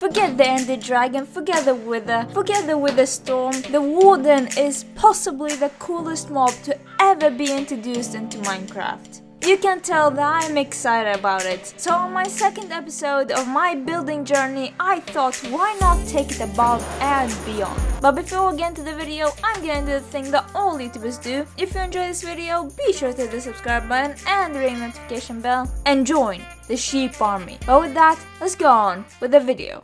Forget the Ender Dragon, forget the Wither Storm. The Warden is possibly the coolest mob to ever be introduced into Minecraft. You can tell that I'm excited about it. So on my second episode of my building journey, I thought why not take it above and beyond. But before we get into the video, I'm gonna do the thing that all YouTubers do. If you enjoy this video, be sure to hit the subscribe button and the ring notification bell and join the sheep army. But with that, let's go on with the video.